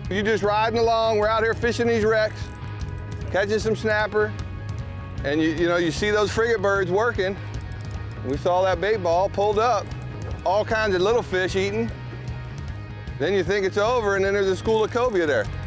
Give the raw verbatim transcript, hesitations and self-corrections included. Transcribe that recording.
You're just riding along. We're out here fishing these wrecks, catching some snapper, and you, you know, you see those frigate birds working. We saw that bait ball pulled up, all kinds of little fish eating. Then you think it's over, and then there's a school of cobia there.